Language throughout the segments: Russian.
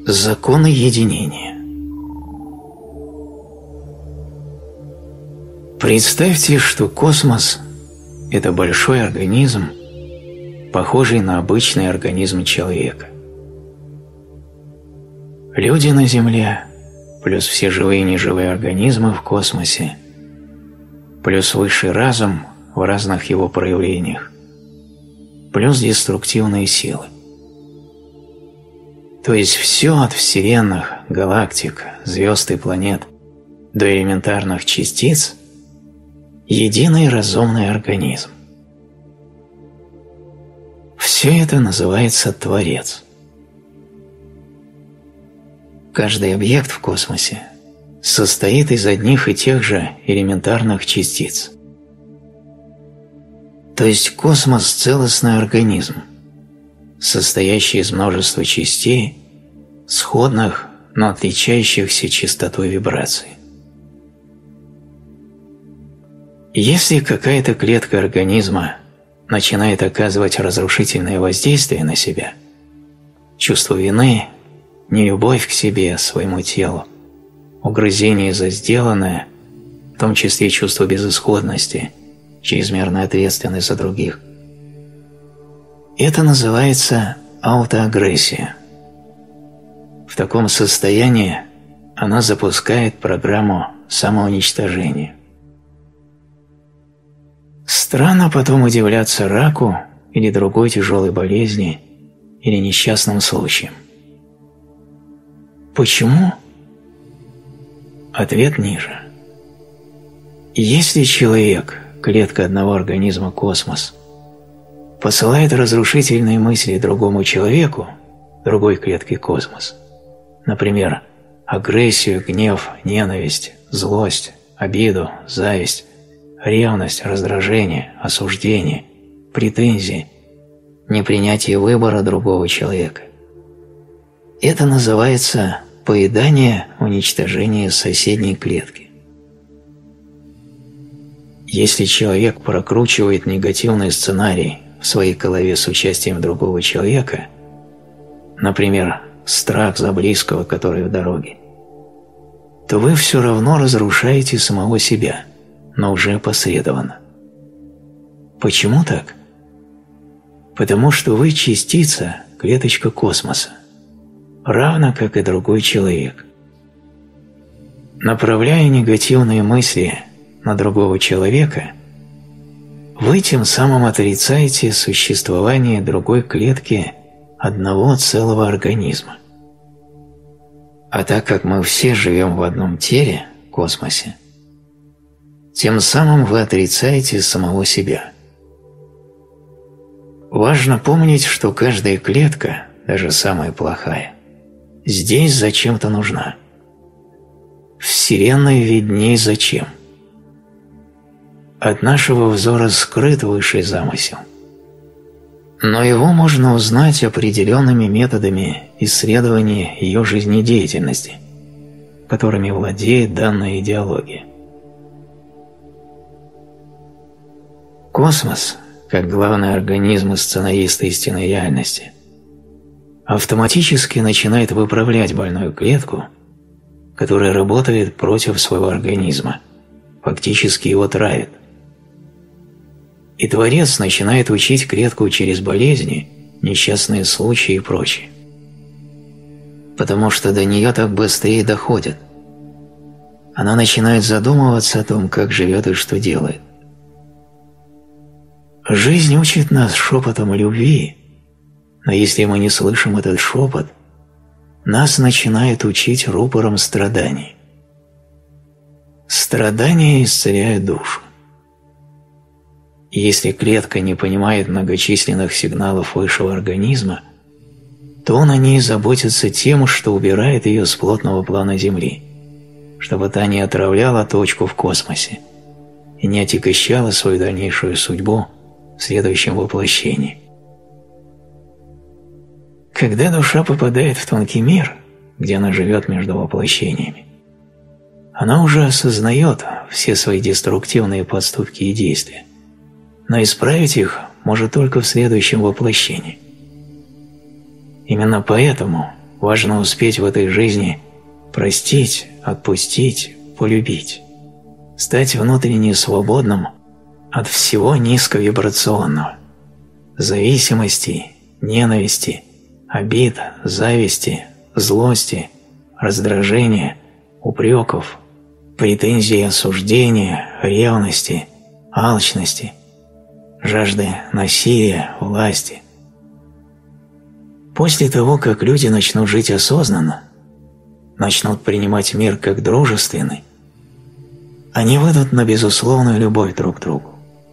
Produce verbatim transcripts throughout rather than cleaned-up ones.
Законы единения. Представьте, что космос – это большой организм, похожий на обычный организм человека. Люди на Земле, плюс все живые и неживые организмы в космосе, плюс высший разум в разных его проявлениях, плюс деструктивные силы. То есть все от вселенных, галактик, звезд и планет до элементарных частиц – единый разумный организм. Все это называется Творец. Каждый объект в космосе состоит из одних и тех же элементарных частиц. То есть космос – целостный организм, состоящий из множества частей, сходных, но отличающихся частотой вибраций. Если какая-то клетка организма начинает оказывать разрушительное воздействие на себя, чувство вины, нелюбовь к себе, своему телу, угрызение за сделанное, в том числе чувство безысходности, чрезмерная ответственность за других, это называется аутоагрессия. В таком состоянии она запускает программу самоуничтожения. Странно потом удивляться раку или другой тяжелой болезни или несчастным случаям. Почему? Ответ ниже. Если человек, клетка одного организма космос, посылает разрушительные мысли другому человеку, другой клетке космос, например, агрессию, гнев, ненависть, злость, обиду, зависть, ревность, раздражение, осуждение, претензии, непринятие выбора другого человека. Это называется поедание, уничтожение соседней клетки. Если человек прокручивает негативный сценарий в своей голове с участием другого человека, например, страх за близкого, который в дороге, то вы все равно разрушаете самого себя, но уже опосредованно. Почему так? Потому что вы частица, клеточка космоса, равно как и другой человек. Направляя негативные мысли на другого человека, вы тем самым отрицаете существование другой клетки одного целого организма. А так как мы все живем в одном теле, космосе, тем самым вы отрицаете самого себя. Важно помнить, что каждая клетка, даже самая плохая, здесь зачем-то нужна. Вселенной видней зачем. От нашего взора скрыт высший замысел. Но его можно узнать определенными методами исследования ее жизнедеятельности, которыми владеет данная идеология. Космос, как главный организм и сценарист истинной реальности, автоматически начинает выправлять больную клетку, которая работает против своего организма, фактически его травит. И Творец начинает учить клетку через болезни, несчастные случаи и прочее. Потому что до нее так быстрее доходит. Она начинает задумываться о том, как живет и что делает. Жизнь учит нас шепотом любви, но если мы не слышим этот шепот, нас начинает учить рупором страданий. Страдания исцеляют душу. Если клетка не понимает многочисленных сигналов высшего организма, то он о ней заботится тем, что убирает ее с плотного плана Земли, чтобы та не отравляла точку в космосе и не отягощала свою дальнейшую судьбу в следующем воплощении. Когда душа попадает в тонкий мир, где она живет между воплощениями, она уже осознает все свои деструктивные поступки и действия, но исправить их может только в следующем воплощении. Именно поэтому важно успеть в этой жизни простить, отпустить, полюбить, стать внутренне свободным от всего низковибрационного, зависимости, ненависти, обид, зависти, злости, раздражения, упреков, претензий, осуждения, ревности, алчности, жажды насилия, власти. После того, как люди начнут жить осознанно, начнут принимать мир как дружественный, они выйдут на безусловную любовь друг к другу.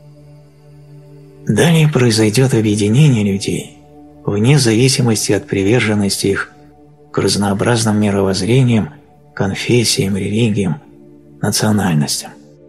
Далее произойдет объединение людей вне зависимости от приверженности их к разнообразным мировоззрениям, конфессиям, религиям, национальностям.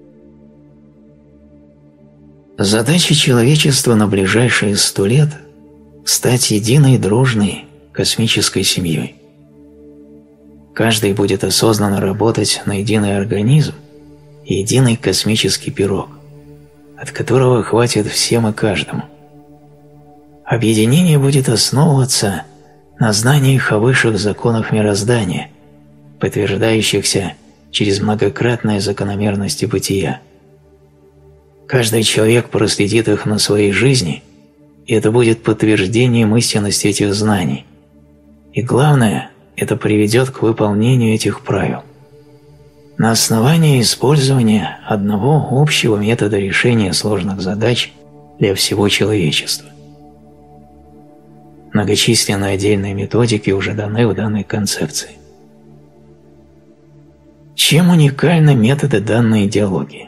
Задача человечества на ближайшие сто лет – стать единой дружной космической семьей. Каждый будет осознанно работать на единый организм и единый космический пирог, от которого хватит всем и каждому. Объединение будет основываться на знаниях о высших законах мироздания, подтверждающихся через многократные закономерности бытия. Каждый человек проследит их на своей жизни, и это будет подтверждением истинности этих знаний. И главное, это приведет к выполнению этих правил. На основании использования одного общего метода решения сложных задач для всего человечества. Многочисленные отдельные методики уже даны в данной концепции. Чем уникальны методы данной идеологии?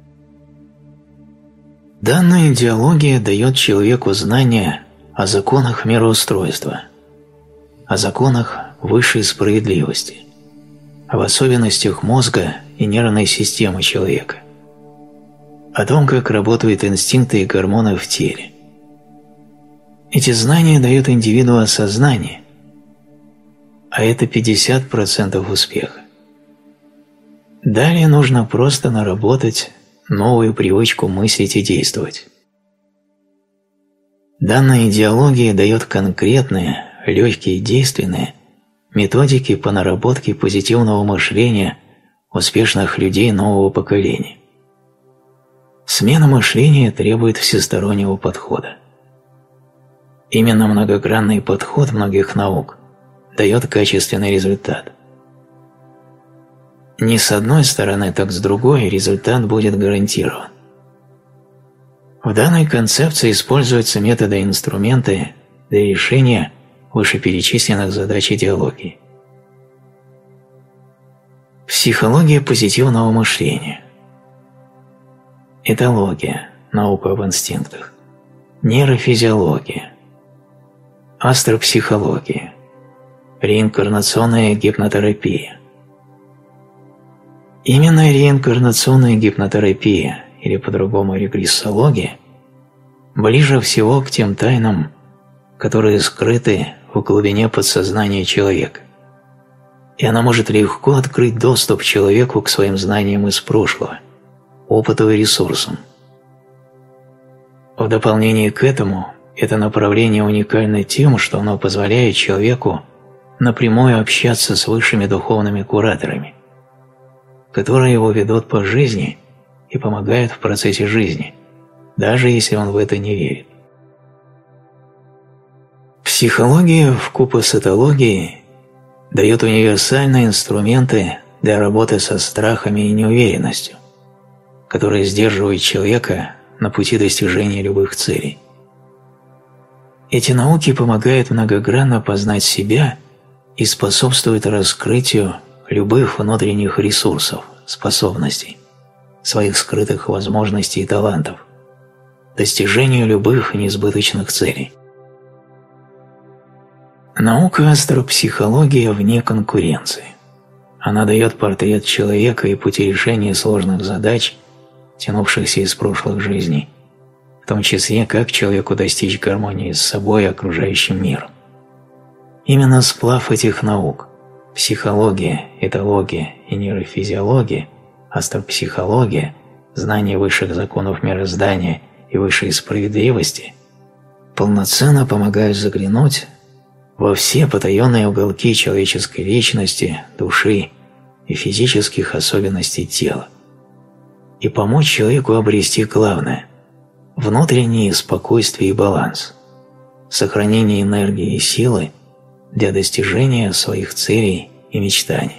Данная идеология дает человеку знания о законах мироустройства, о законах высшей справедливости, об особенностях мозга и нервной системы человека, о том, как работают инстинкты и гормоны в теле. Эти знания дают индивиду осознание, а это пятьдесят процентов успеха. Далее нужно просто наработать новую привычку мыслить и действовать. Данная идеология дает конкретные, легкие и действенные методики по наработке позитивного мышления успешных людей нового поколения. Смена мышления требует всестороннего подхода. Именно многогранный подход многих наук дает качественный результат. Ни с одной стороны, так с другой результат будет гарантирован. В данной концепции используются методы и инструменты для решения вышеперечисленных задач идеологии. Психология позитивного мышления. Этология, наука об инстинктах. Нейрофизиология. Астропсихология. Реинкарнационная гипнотерапия. Именно реинкарнационная гипнотерапия, или по-другому регрессология, ближе всего к тем тайнам, которые скрыты в глубине подсознания человека. И она может легко открыть доступ человеку к своим знаниям из прошлого, опыту и ресурсам. В дополнение к этому, это направление уникально тем, что оно позволяет человеку напрямую общаться с высшими духовными кураторами, которые его ведут по жизни и помогают в процессе жизни, даже если он в это не верит. Психология вкупе с этологией дает универсальные инструменты для работы со страхами и неуверенностью, которые сдерживают человека на пути достижения любых целей. Эти науки помогают многогранно познать себя и способствуют раскрытию любых внутренних ресурсов, способностей, своих скрытых возможностей и талантов, достижению любых несбыточных целей. Наука астропсихология вне конкуренции. Она дает портрет человека и пути решения сложных задач, тянувшихся из прошлых жизней, в том числе, как человеку достичь гармонии с собой и окружающим миром. Именно сплав этих наук – психология, этология и нейрофизиология, астропсихология, знание высших законов мироздания и высшей справедливости – полноценно помогают заглянуть во все потаенные уголки человеческой личности, души и физических особенностей тела и помочь человеку обрести главное – внутреннее спокойствие и баланс, сохранение энергии и силы для достижения своих целей и мечтаний.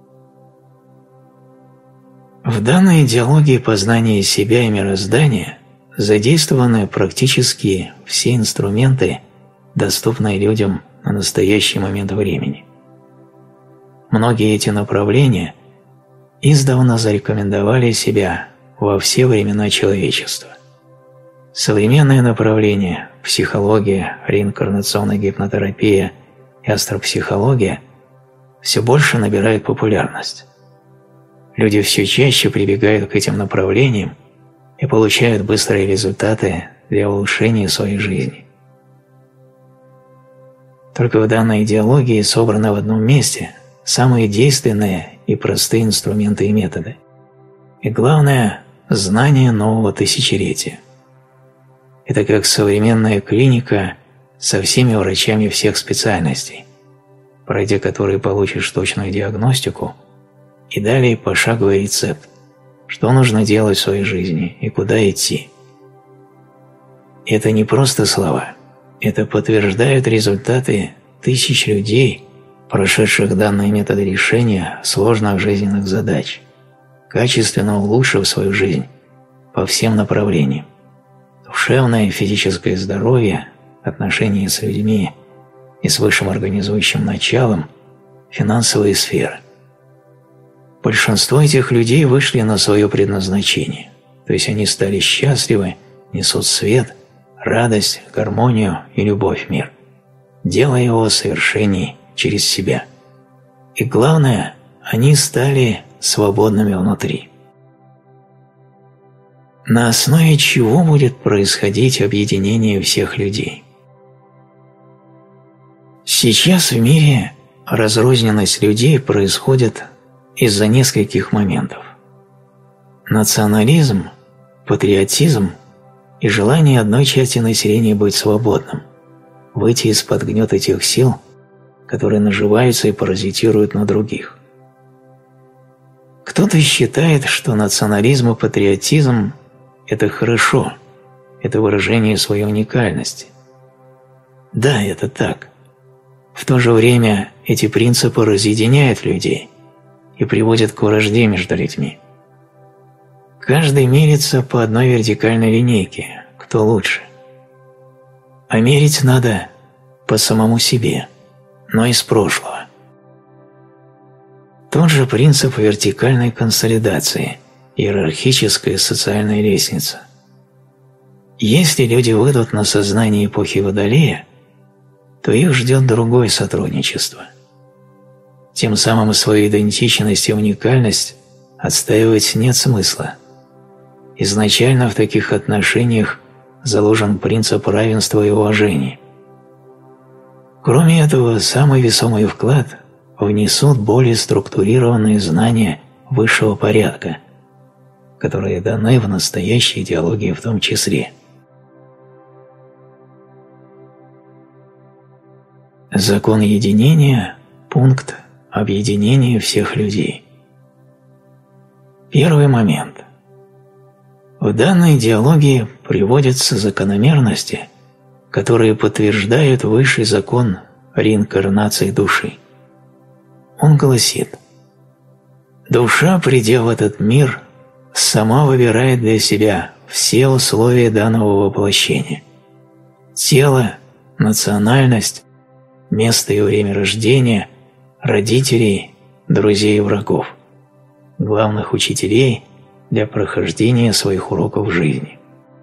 В данной идеологии познания себя и мироздания задействованы практически все инструменты, доступные людям на настоящий момент времени. Многие эти направления издавна зарекомендовали себя во все времена человечества. Современные направления – психология, реинкарнационная гипнотерапия и астропсихология – все больше набирают популярность. Люди все чаще прибегают к этим направлениям и получают быстрые результаты для улучшения своей жизни. Только в данной идеологии собраны в одном месте самые действенные и простые инструменты и методы. И главное – знание нового тысячелетия. Это как современная клиника со всеми врачами всех специальностей, пройдя которые получишь точную диагностику и далее пошаговый рецепт, что нужно делать в своей жизни и куда идти. Это не просто слова, это подтверждают результаты тысяч людей, прошедших данные методы решения сложных жизненных задач, качественно улучшив свою жизнь по всем направлениям: душевное и физическое здоровье, отношения с людьми и с высшим организующим началом, финансовые сферы. Большинство этих людей вышли на свое предназначение, то есть они стали счастливы, несут свет, радость, гармонию и любовь в мир, делая его совершенней через себя. И главное, они стали свободными внутри. На основе чего будет происходить объединение всех людей? Сейчас в мире разрозненность людей происходит из-за нескольких моментов. Национализм, патриотизм и желание одной части населения быть свободным, выйти из-под гнета тех сил, которые наживаются и паразитируют на других. Кто-то считает, что национализм и патриотизм – это хорошо, это выражение своей уникальности. Да, это так. В то же время эти принципы разъединяют людей и приводят к вражде между людьми. Каждый мерится по одной вертикальной линейке, кто лучше. А мерить надо по самому себе, но из прошлого. Тот же принцип вертикальной консолидации, иерархическая социальная лестница. Если люди выйдут на сознание эпохи Водолея, то их ждет другое сотрудничество. Тем самым свою идентичность и уникальность отстаивать нет смысла. Изначально в таких отношениях заложен принцип равенства и уважения. Кроме этого, самый весомый вклад внесут более структурированные знания высшего порядка, которые даны в настоящей идеологии в том числе. Закон единения – пункт объединения всех людей. Первый момент. В данной идеологии приводятся закономерности, которые подтверждают высший закон реинкарнации души. Он гласит: душа, придя в этот мир, сама выбирает для себя все условия данного воплощения: тело, национальность, место и время рождения, родителей, друзей и врагов, главных учителей для прохождения своих уроков жизни.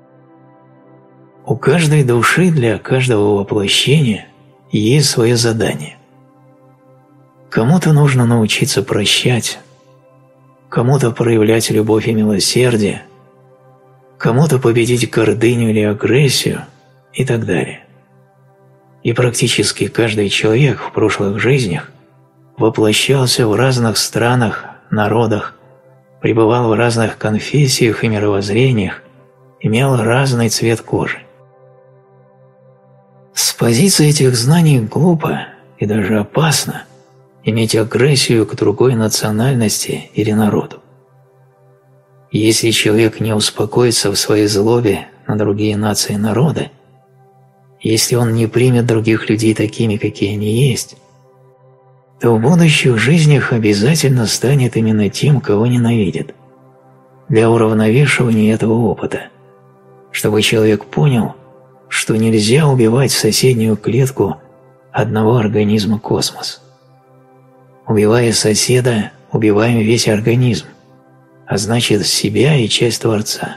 У каждой души для каждого воплощения есть свое задание. Кому-то нужно научиться прощать, кому-то проявлять любовь и милосердие, кому-то победить гордыню или агрессию и так далее. И практически каждый человек в прошлых жизнях воплощался в разных странах, народах, пребывал в разных конфессиях и мировоззрениях, имел разный цвет кожи. С позиции этих знаний глупо и даже опасно иметь агрессию к другой национальности или народу. Если человек не успокоится в своей злобе на другие нации и народы, если он не примет других людей такими, какие они есть, то в будущих жизнях обязательно станет именно тем, кого ненавидит, для уравновешивания этого опыта, чтобы человек понял, что нельзя убивать соседнюю клетку одного организма космос. Убивая соседа, убиваем весь организм, а значит себя и часть Творца.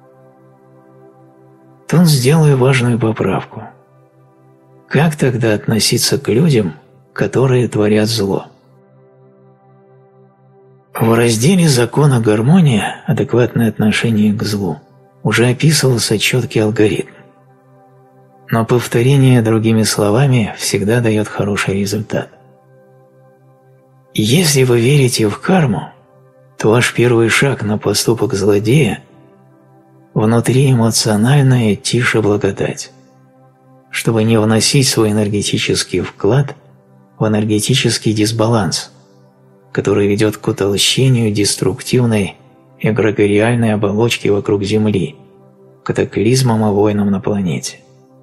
Тут сделаю важную поправку. Как тогда относиться к людям, которые творят зло? В разделе «Закона гармония. Адекватное отношение к злу» уже описывался четкий алгоритм. Но повторение другими словами всегда дает хороший результат. Если вы верите в карму, то ваш первый шаг на поступок злодея – внутри эмоциональная тише благодать, чтобы не вносить свой энергетический вклад в энергетический дисбаланс, который ведет к утолщению деструктивной эгрегориальной оболочки вокруг Земли, катаклизмам и войнам на планете.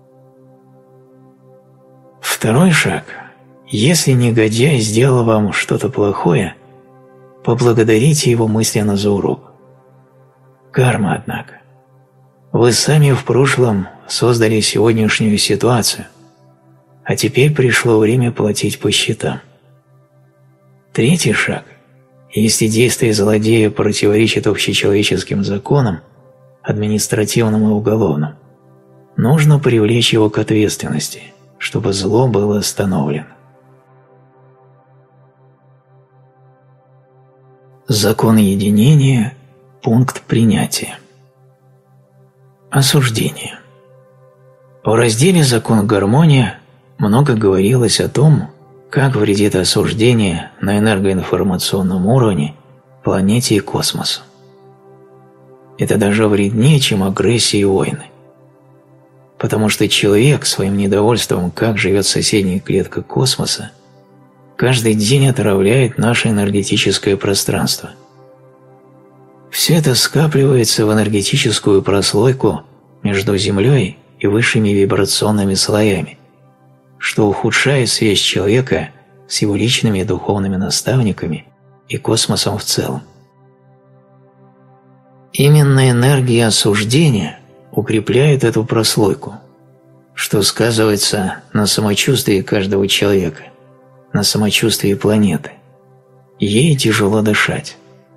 Второй шаг. Если негодяй сделал вам что-то плохое, поблагодарите его мысленно за урок. Карма, однако. Вы сами в прошлом создали сегодняшнюю ситуацию, а теперь пришло время платить по счетам. Третий шаг. Если действие злодея противоречит общечеловеческим законам, административным и уголовным, нужно привлечь его к ответственности, чтобы зло было остановлено. Закон единения. Пункт принятия. Осуждение. В разделе «Закон гармония» много говорилось о том, как вредит осуждение на энергоинформационном уровне планете и космосу. Это даже вреднее, чем агрессия и войны. Потому что человек своим недовольством, как живет соседняя клетка космоса, каждый день отравляет наше энергетическое пространство. Все это скапливается в энергетическую прослойку между Землей и высшими вибрационными слоями, что ухудшает связь человека с его личными и духовными наставниками и космосом в целом. Именно энергия осуждения укрепляет эту прослойку, что сказывается на самочувствии каждого человека, на самочувствии планеты. Ей тяжело дышать.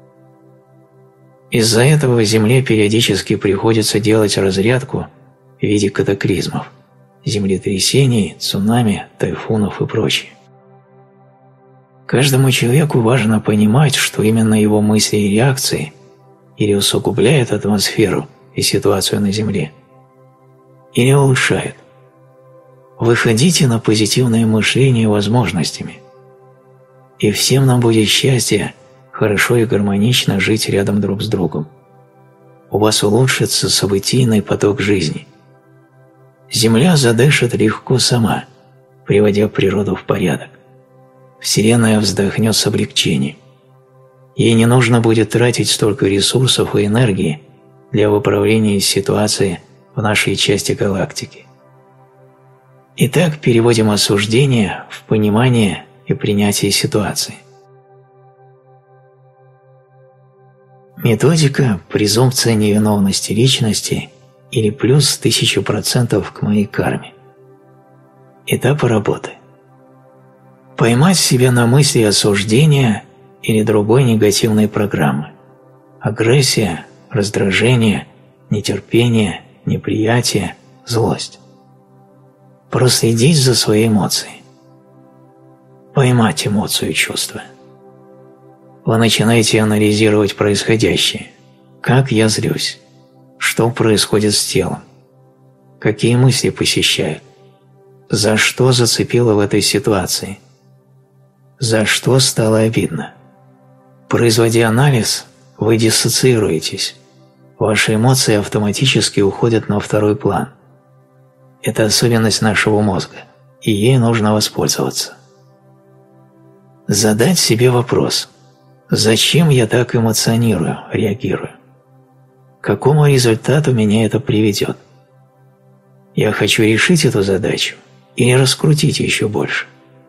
Из-за этого Земле периодически приходится делать разрядку в виде катаклизмов, землетрясений, цунами, тайфунов и прочее. Каждому человеку важно понимать, что именно его мысли и реакции или усугубляют атмосферу и ситуацию на Земле, или улучшают. Выходите на позитивное мышление возможностями, и всем нам будет счастье хорошо и гармонично жить рядом друг с другом. У вас улучшится событийный поток жизни. Земля задышит легко сама, приводя природу в порядок. Вселенная вздохнет с облегчением. Ей не нужно будет тратить столько ресурсов и энергии для выправления ситуации в нашей части галактики. Итак, переводим осуждение в понимание и принятие ситуации. Методика презумпция невиновности личности или плюс тысячу процентов к моей карме. Этапы работы. Поймать себя на мысли осуждения или другой негативной программы. Агрессия, раздражение, нетерпение, неприятие, злость. Проследить за своей эмоцией. Поймать эмоцию и чувства. Вы начинаете анализировать происходящее. Как я злюсь? Что происходит с телом? Какие мысли посещают? За что зацепило в этой ситуации? За что стало обидно? Производя анализ, вы диссоциируетесь. Ваши эмоции автоматически уходят на второй план. Это особенность нашего мозга, и ей нужно воспользоваться. Задать себе вопрос: зачем я так эмоционирую, реагирую? К какому результату меня это приведет? Я хочу решить эту задачу или раскрутить еще больше?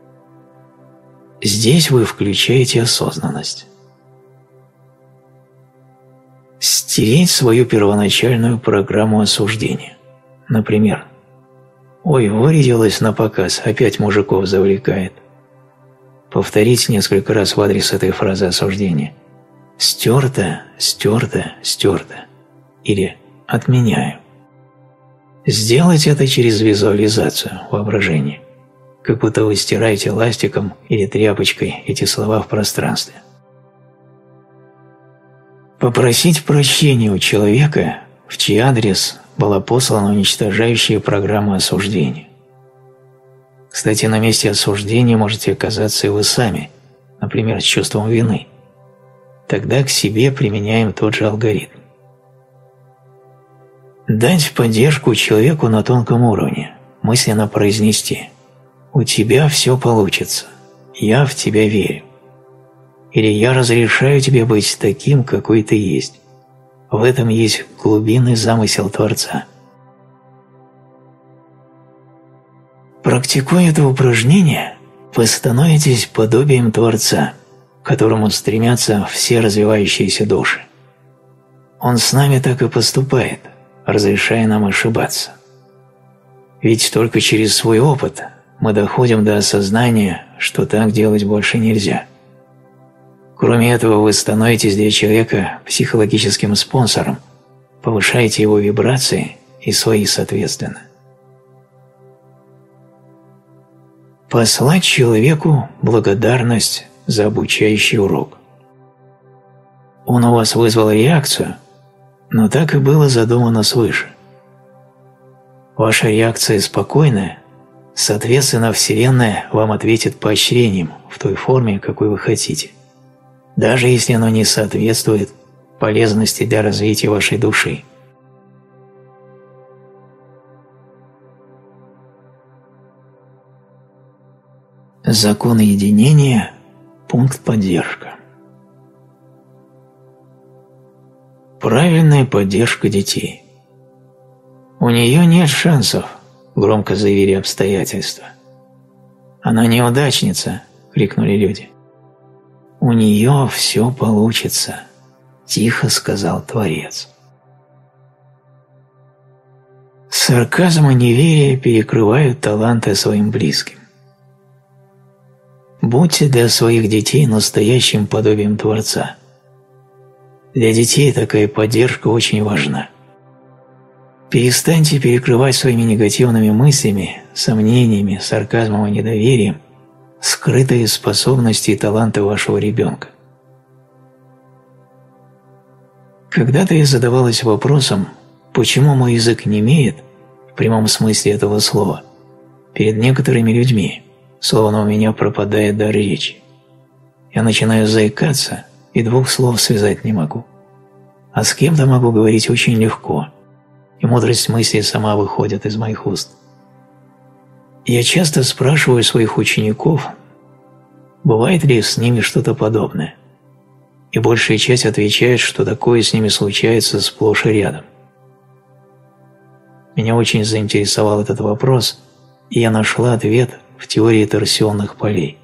Здесь вы включаете осознанность. Стереть свою первоначальную программу осуждения. Например: «Ой, вырядилась на показ, опять мужиков завлекает». Повторить несколько раз в адрес этой фразы осуждения: «Стерто, стерто, стерто». Или «Отменяю». Сделать это через визуализацию, воображение, как будто вы стираете ластиком или тряпочкой эти слова в пространстве. Попросить прощения у человека, в чей адрес была послана уничтожающая программа осуждения. Кстати, на месте осуждения можете оказаться и вы сами, например, с чувством вины. Тогда к себе применяем тот же алгоритм. Дать поддержку человеку на тонком уровне, мысленно произнести: «У тебя все получится, я в тебя верю». Или «Я разрешаю тебе быть таким, какой ты есть». В этом есть глубинный замысел Творца. Практикуя это упражнение, вы становитесь подобием Творца, к которому стремятся все развивающиеся души. Он с нами так и поступает, разрешая нам ошибаться. Ведь только через свой опыт мы доходим до осознания, что так делать больше нельзя. Кроме этого, вы становитесь для человека психологическим спонсором, повышаете его вибрации и свои соответственно. Послать человеку благодарность за обучающий урок. Он у вас вызвал реакцию, но так и было задумано свыше. Ваша реакция спокойная, соответственно, Вселенная вам ответит поощрением в той форме, какой вы хотите, даже если оно не соответствует полезности для развития вашей души. Закон единения. Пункт поддержка. Правильная поддержка детей. У нее нет шансов, громко заявили обстоятельства. Она неудачница, крикнули люди. У нее все получится, тихо сказал Творец. Сарказм и неверие перекрывают таланты своим близким. Будьте для своих детей настоящим подобием Творца. Для детей такая поддержка очень важна. Перестаньте перекрывать своими негативными мыслями, сомнениями, сарказмом и недоверием скрытые способности и таланты вашего ребенка. Когда-то я задавалась вопросом, почему мой язык немеет, в прямом смысле этого слова, перед некоторыми людьми, словно у меня пропадает дар речи. Я начинаю заикаться и двух слов связать не могу. А с кем-то могу говорить очень легко, и мудрость мысли сама выходит из моих уст. Я часто спрашиваю своих учеников, бывает ли с ними что-то подобное, и большая часть отвечает, что такое с ними случается сплошь и рядом. Меня очень заинтересовал этот вопрос, и я нашла ответ в теории торсионных полей.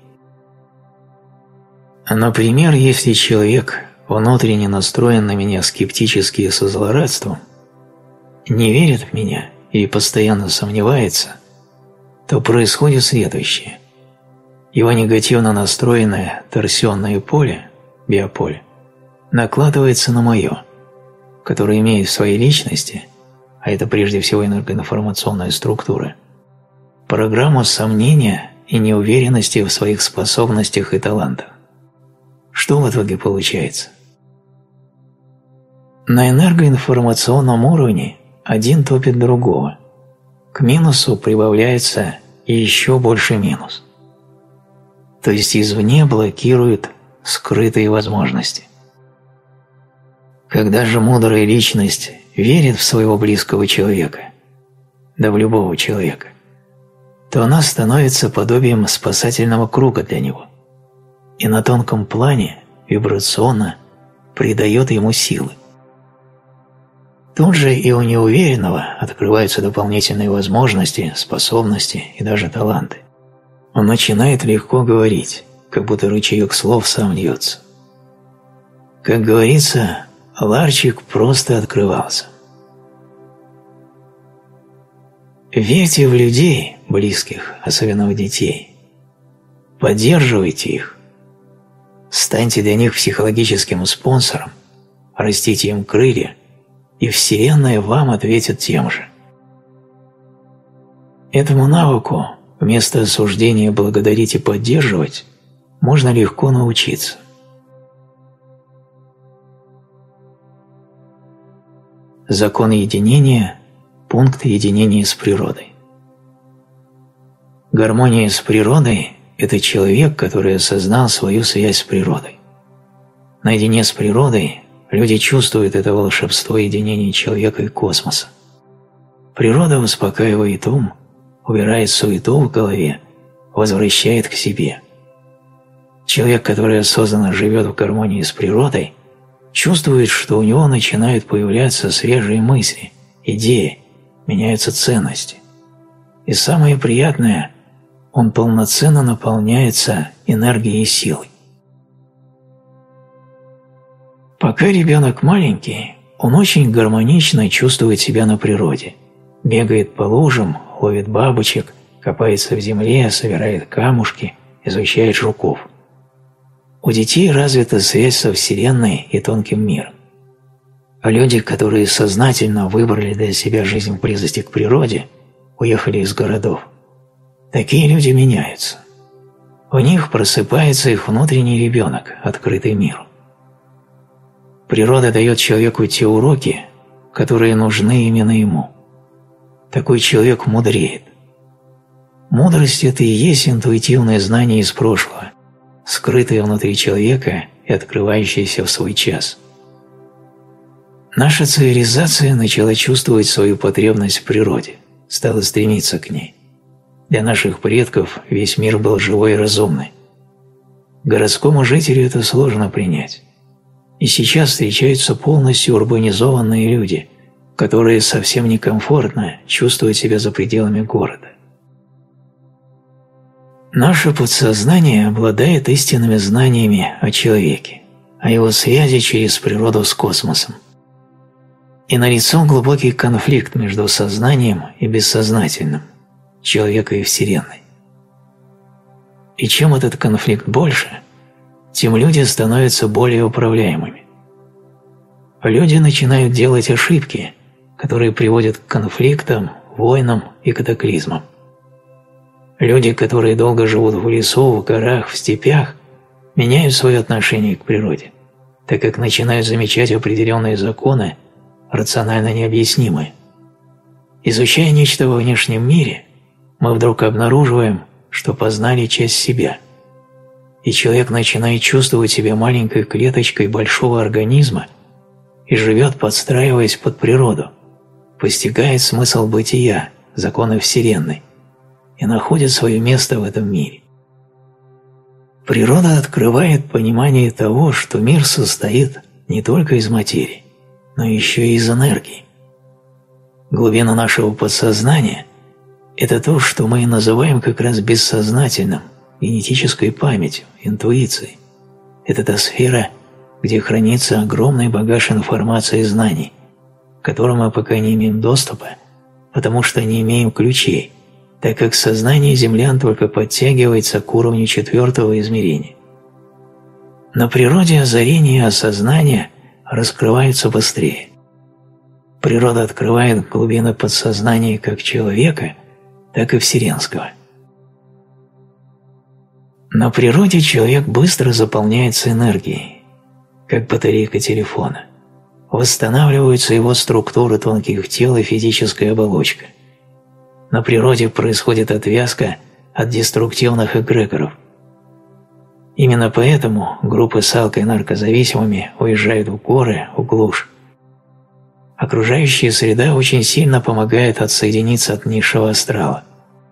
Например, если человек внутренне настроен на меня скептически и со злорадством, не верит в меня или постоянно сомневается, то происходит следующее. Его негативно настроенное торсионное поле, биополе, накладывается на мое, которое имеет в своей личности, а это прежде всего энергоинформационная структура, программу сомнения и неуверенности в своих способностях и талантах. Что в итоге получается? На энергоинформационном уровне один топит другого. К минусу прибавляется еще больше минус. То есть извне блокируют скрытые возможности. Когда же мудрая личность верит в своего близкого человека, да в любого человека, то она становится подобием спасательного круга для него и на тонком плане вибрационно придает ему силы. Тут же и у неуверенного открываются дополнительные возможности, способности и даже таланты. Он начинает легко говорить, как будто ручеек слов сам льется. Как говорится, ларчик просто открывался. Верьте в людей, близких, особенно в детей. Поддерживайте их. Станьте для них психологическим спонсором, растите им крылья, и Вселенная вам ответит тем же. Этому навыку вместо осуждения благодарить и поддерживать можно легко научиться. Закон единения – пункт единения с природой. Гармония с природой – это человек, который осознал свою связь с природой. Наедине с природой люди чувствуют это волшебство единения человека и космоса. Природа успокаивает ум, убирает суету в голове, возвращает к себе. Человек, который осознанно живет в гармонии с природой, чувствует, что у него начинают появляться свежие мысли, идеи, меняются ценности. И самое приятное – он полноценно наполняется энергией и силой. Пока ребенок маленький, он очень гармонично чувствует себя на природе. Бегает по лужам, ловит бабочек, копается в земле, собирает камушки, изучает жуков. У детей развита связь со Вселенной и тонким миром. А люди, которые сознательно выбрали для себя жизнь в близости к природе, уехали из городов, такие люди меняются. В них просыпается их внутренний ребенок, открытый миру. Природа дает человеку те уроки, которые нужны именно ему. Такой человек мудреет. Мудрость – это и есть интуитивное знание из прошлого, скрытое внутри человека и открывающееся в свой час. Наша цивилизация начала чувствовать свою потребность в природе, стала стремиться к ней. Для наших предков весь мир был живой и разумный. Городскому жителю это сложно принять. И сейчас встречаются полностью урбанизованные люди, которые совсем некомфортно чувствуют себя за пределами города. Наше подсознание обладает истинными знаниями о человеке, о его связи через природу с космосом. И налицо глубокий конфликт между сознанием и бессознательным, человека и Вселенной. И чем этот конфликт больше, тем люди становятся более управляемыми. Люди начинают делать ошибки, которые приводят к конфликтам, войнам и катаклизмам. Люди, которые долго живут в лесу, в горах, в степях, меняют свое отношение к природе, так как начинают замечать определенные законы, рационально необъяснимые. Изучая нечто во внешнем мире, мы вдруг обнаруживаем, что познали часть себя, и человек начинает чувствовать себя маленькой клеточкой большого организма и живет, подстраиваясь под природу, постигает смысл бытия, законы Вселенной и находит свое место в этом мире. Природа открывает понимание того, что мир состоит не только из материи, но еще и из энергии. Глубина нашего подсознания – это то, что мы называем как раз бессознательным, генетической памятью, интуицией. Это та сфера, где хранится огромный багаж информации и знаний, к которым мы пока не имеем доступа, потому что не имеем ключей, так как сознание землян только подтягивается к уровню четвертого измерения. На природе озарение и осознание раскрываются быстрее. Природа открывает глубины подсознания как человека, так и вселенского. На природе человек быстро заполняется энергией, как батарейка телефона. Восстанавливаются его структуры тонких тел и физическая оболочка. На природе происходит отвязка от деструктивных эгрегоров. Именно поэтому группы с алко- и наркозависимыми уезжают в горы, в глушь. окружающая среда очень сильно помогает отсоединиться от низшего астрала.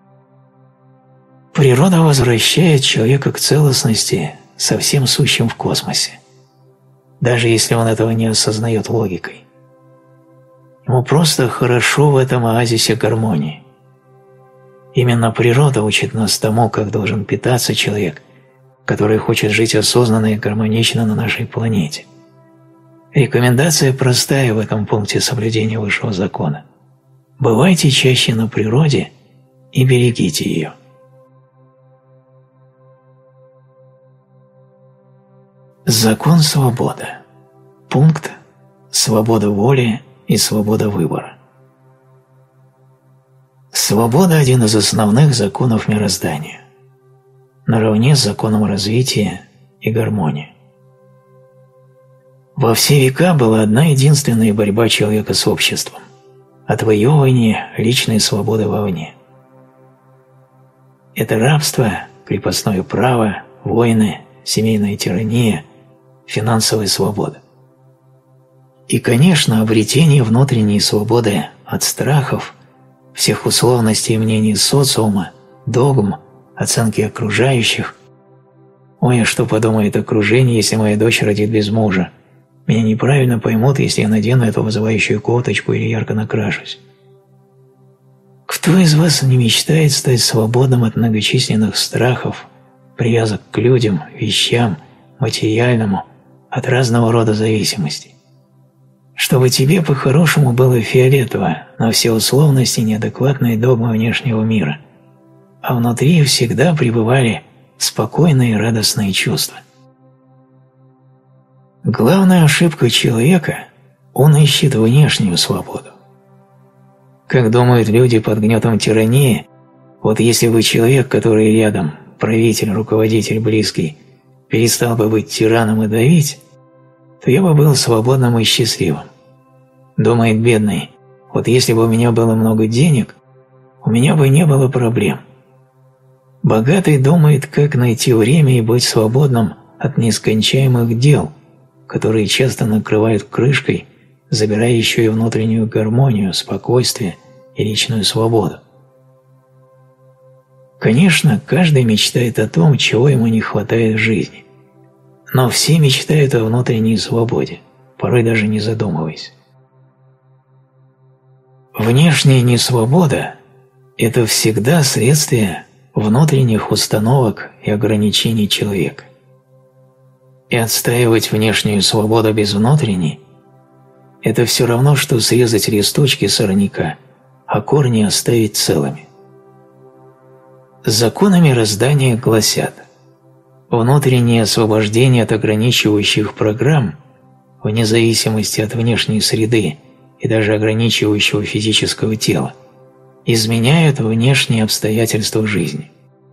Природа возвращает человека к целостности со всем сущим в космосе, даже если он этого не осознает логикой. Ему просто хорошо в этом оазисе гармонии. Именно природа учит нас тому, как должен питаться человек, который хочет жить осознанно и гармонично на нашей планете. Рекомендация простая в этом пункте соблюдения высшего закона. Бывайте чаще на природе и берегите ее. Закон свободы. Пункт «Свобода воли и свобода выбора». Свобода – один из основных законов мироздания, наравне с законом развития и гармонии. Во все века была одна единственная борьба человека с обществом – отвоевывание личной свободы вовне. Это рабство, крепостное право, войны, семейная тирания, финансовая свобода. И, конечно, обретение внутренней свободы от страхов, всех условностей и мнений социума, догм, оценки окружающих. «Ой, а что подумает окружение, если моя дочь родит без мужа? Меня неправильно поймут, если я надену эту вызывающую кофточку или ярко накрашусь». Кто из вас не мечтает стать свободным от многочисленных страхов, привязок к людям, вещам, материальному, от разного рода зависимостей? Чтобы тебе по-хорошему было фиолетово на все условности неадекватные догмы внешнего мира, а внутри всегда пребывали спокойные и радостные чувства. Главная ошибка человека – он ищет внешнюю свободу. Как думают люди под гнетом тирании, вот если бы человек, который рядом, правитель, руководитель близкий, перестал бы быть тираном и давить, то я бы был свободным и счастливым. Думает бедный, вот если бы у меня было много денег, у меня бы не было проблем. Богатый думает, как найти время и быть свободным от нескончаемых дел, которые часто накрывают крышкой, забирая еще и внутреннюю гармонию, спокойствие и личную свободу. Конечно, каждый мечтает о том, чего ему не хватает в жизни. Но все мечтают о внутренней свободе, порой даже не задумываясь. Внешняя несвобода – это всегда следствие внутренних установок и ограничений человека. И отстаивать внешнюю свободу без внутренней – это все равно, что срезать листочки сорняка, а корни оставить целыми. Законы мироздания гласят: внутреннее освобождение от ограничивающих программ, вне зависимости от внешней среды и даже ограничивающего физического тела, изменяют внешние обстоятельства жизни.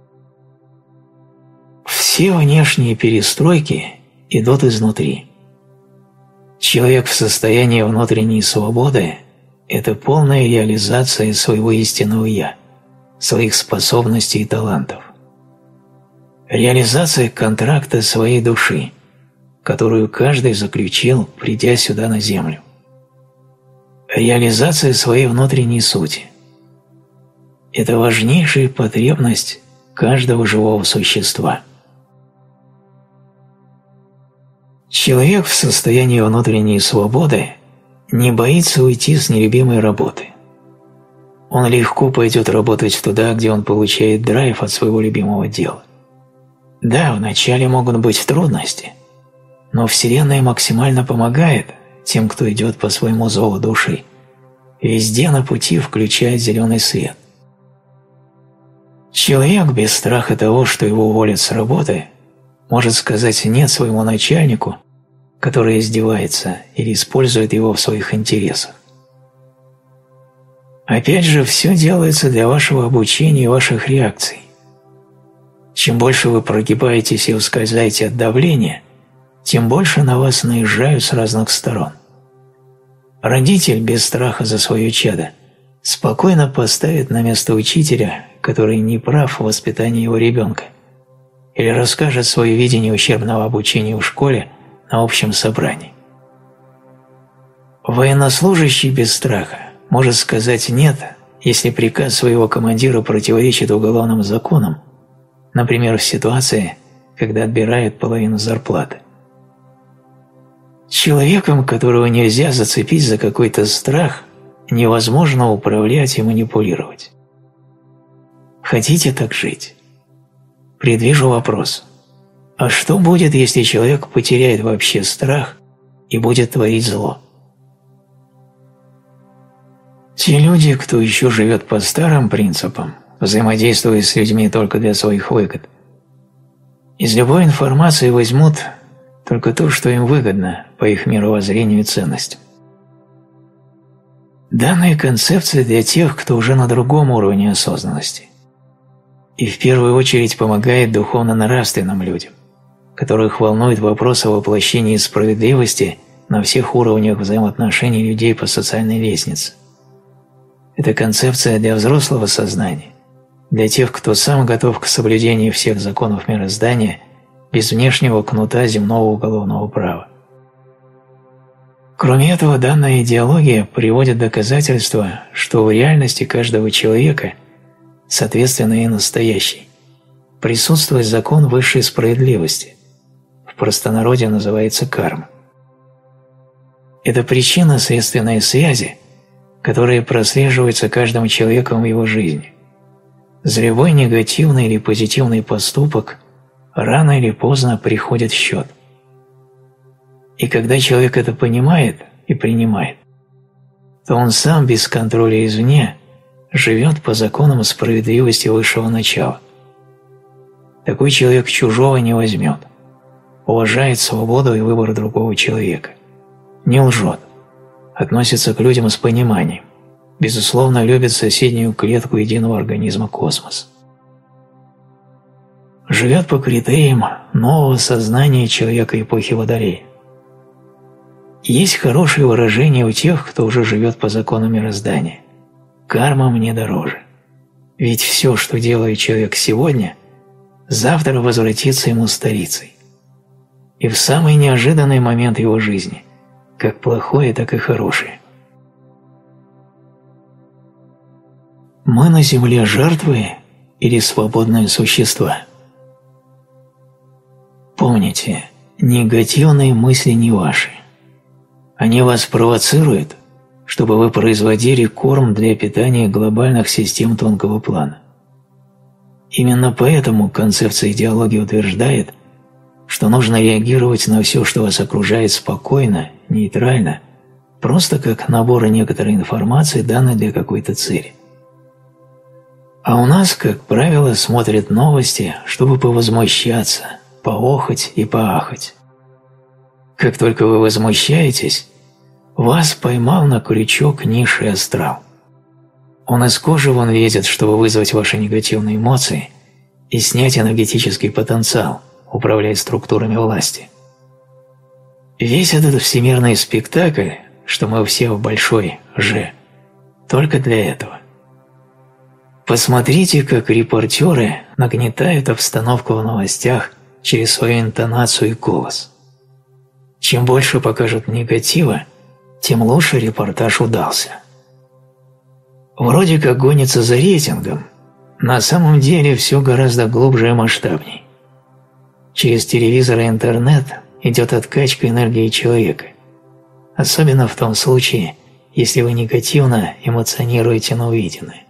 Все внешние перестройки идут изнутри. Человек в состоянии внутренней свободы – это полная реализация своего истинного «я», своих способностей и талантов. Реализация контракта своей души, которую каждый заключил, придя сюда на Землю. Реализация своей внутренней сути. Это важнейшая потребность каждого живого существа. Человек в состоянии внутренней свободы не боится уйти с нелюбимой работы. Он легко пойдет работать туда, где он получает драйв от своего любимого дела. Да, вначале могут быть трудности, но Вселенная максимально помогает тем, кто идет по своему зову души. Везде на пути включает зеленый свет. Человек без страха того, что его уволят с работы, может сказать «нет» своему начальнику, который издевается или использует его в своих интересах. Опять же, все делается для вашего обучения и ваших реакций. Чем больше вы прогибаетесь и ускользаете от давления, тем больше на вас наезжают с разных сторон. Родитель без страха за свое чадо спокойно поставит на место учителя, который не прав в воспитании его ребенка, или расскажет свое видение ущербного обучения в школе на общем собрании. Военнослужащий без страха может сказать «нет», если приказ своего командира противоречит уголовным законам, например, в ситуации, когда отбирают половину зарплаты. Человеком, которого нельзя зацепить за какой-то страх, невозможно управлять и манипулировать. Хотите так жить? Предвижу вопрос. А что будет, если человек потеряет вообще страх и будет творить зло? Те люди, кто еще живет по старым принципам, взаимодействуя с людьми только для своих выгод, из любой информации возьмут только то, что им выгодно по их мировоззрению и ценностям. Данная концепция для тех, кто уже на другом уровне осознанности, и в первую очередь помогает духовно-нравственным людям, которых волнует вопрос о воплощении справедливости на всех уровнях взаимоотношений людей по социальной лестнице. Это концепция для взрослого сознания, для тех, кто сам готов к соблюдению всех законов мироздания без внешнего кнута земного уголовного права. Кроме этого, данная идеология приводит доказательства, что в реальности каждого человека, соответственно и настоящей, присутствует закон высшей справедливости, в простонародье называется карма. Это причинно-следственные связи, которые прослеживаются каждым человеком в его жизни. За любой негативный или позитивный поступок рано или поздно приходит счет. И когда человек это понимает и принимает, то он сам без контроля извне живет по законам справедливости высшего начала. Такой человек чужого не возьмет, уважает свободу и выбор другого человека, не лжет, относится к людям с пониманием, безусловно любит соседнюю клетку единого организма космос. Живет по критериям нового сознания человека эпохи Водолея. Есть хорошее выражение у тех, кто уже живет по закону мироздания. Карма мне дороже. Ведь все, что делает человек сегодня, завтра возвратится ему старицей. И в самый неожиданный момент его жизни, как плохое, так и хорошее. Мы на Земле жертвы или свободные существа? Помните, негативные мысли не ваши. Они вас провоцируют, чтобы вы производили корм для питания глобальных систем тонкого плана. Именно поэтому концепция идеологии утверждает, что нужно реагировать на все, что вас окружает, спокойно, нейтрально, просто как набор некоторой информации, данной для какой-то цели. А у нас, как правило, смотрят новости, чтобы повозмущаться, поохать и поахать. Как только вы возмущаетесь, вас поймал на крючок низший астрал. Он из кожи вон лезет, чтобы вызвать ваши негативные эмоции и снять энергетический потенциал, управляя структурами власти. Весь этот всемирный спектакль, что мы все в большой «Ж», только для этого. Посмотрите, как репортеры нагнетают обстановку в новостях через свою интонацию и голос. Чем больше покажут негатива, тем лучше репортаж удался. Вроде как гонится за рейтингом, на самом деле все гораздо глубже и масштабней. Через телевизор и интернет идет откачка энергии человека, особенно в том случае, если вы негативно эмоционируете на увиденное.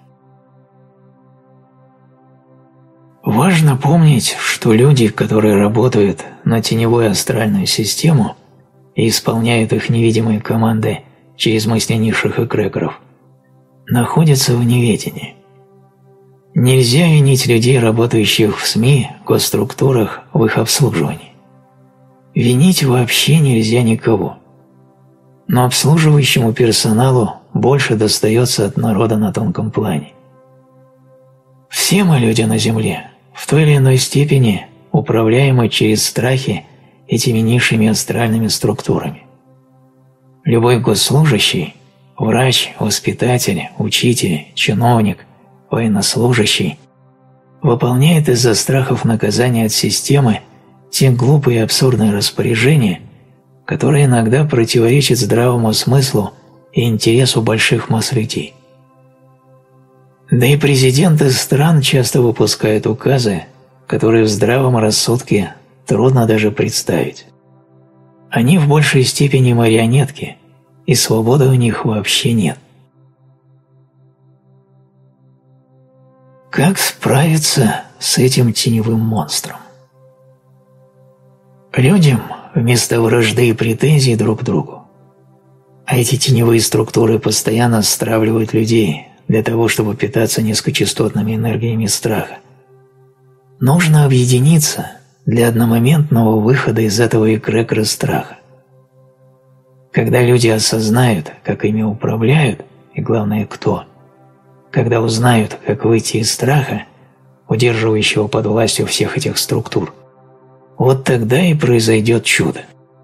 Важно помнить, что люди, которые работают на теневую астральную систему и исполняют их невидимые команды через мысли низших эгрегоров, находятся в неведении. Нельзя винить людей, работающих в СМИ, госструктурах, в их обслуживании. Винить вообще нельзя никого. Но обслуживающему персоналу больше достается от народа на тонком плане. Все мы, люди на Земле, в той или иной степени управляемы через страхи этими низшими астральными структурами. Любой госслужащий, врач, воспитатель, учитель, чиновник, военнослужащий выполняет из-за страхов наказания от системы те глупые и абсурдные распоряжения, которое иногда противоречит здравому смыслу и интересу больших масс людей. Да и президенты стран часто выпускают указы, которые в здравом рассудке трудно даже представить. Они в большей степени марионетки, и свободы у них вообще нет. Как справиться с этим теневым монстром? Людям вместо вражды и претензий друг к другу, а эти теневые структуры постоянно стравливают людей для того, чтобы питаться низкочастотными энергиями страха, нужно объединиться для одномоментного выхода из этого эгрегора страха. Когда люди осознают, как ими управляют, и главное, кто, когда узнают, как выйти из страха, удерживающего под властью всех этих структур, вот тогда и произойдет чудо.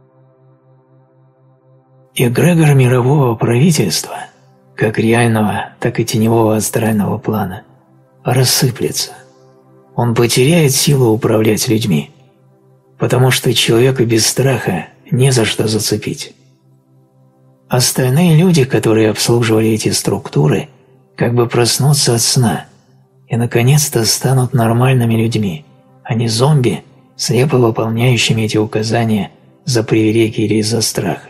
Эгрегор мирового правительства, как реального, так и теневого астрального плана, рассыплется. Он потеряет силу управлять людьми, потому что человека без страха не за что зацепить. Остальные люди, которые обслуживали эти структуры, как бы проснутся от сна и наконец-то станут нормальными людьми, а не зомби, слепо выполняющими эти указания за привилегии или из-за страха.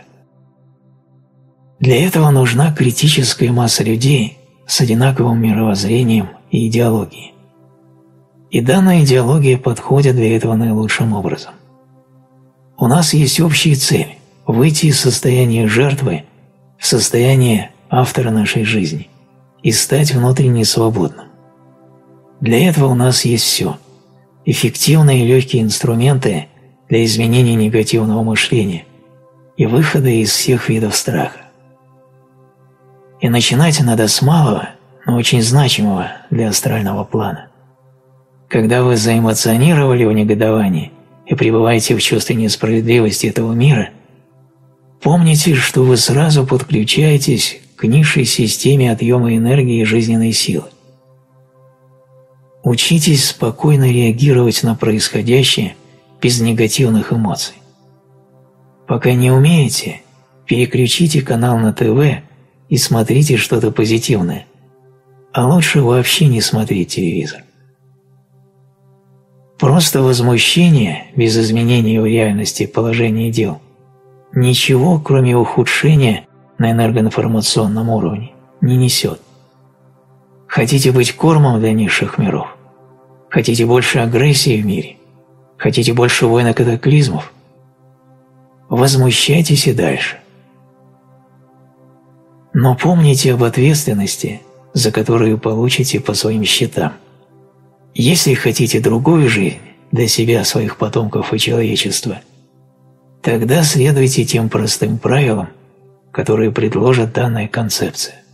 Для этого нужна критическая масса людей с одинаковым мировоззрением и идеологией. И данная идеология подходит для этого наилучшим образом. У нас есть общая цель – выйти из состояния жертвы в состояние автора нашей жизни и стать внутренне свободным. Для этого у нас есть все – эффективные и легкие инструменты для изменения негативного мышления и выхода из всех видов страха. И начинать надо с малого, но очень значимого для астрального плана. Когда вы заэмоционировали в негодовании и пребываете в чувстве несправедливости этого мира, помните, что вы сразу подключаетесь к низшей системе отъема энергии и жизненной силы. Учитесь спокойно реагировать на происходящее без негативных эмоций. Пока не умеете, переключите канал на ТВ и смотрите что-то позитивное, а лучше вообще не смотреть телевизор. Просто возмущение без изменения в реальности положения дел ничего, кроме ухудшения на энергоинформационном уровне, не несет. Хотите быть кормом для низших миров? Хотите больше агрессии в мире? Хотите больше войн и катаклизмов? Возмущайтесь и дальше. Но помните об ответственности, за которую получите по своим счетам. Если хотите другую жизнь для себя, своих потомков и человечества, тогда следуйте тем простым правилам, которые предложит данная концепция.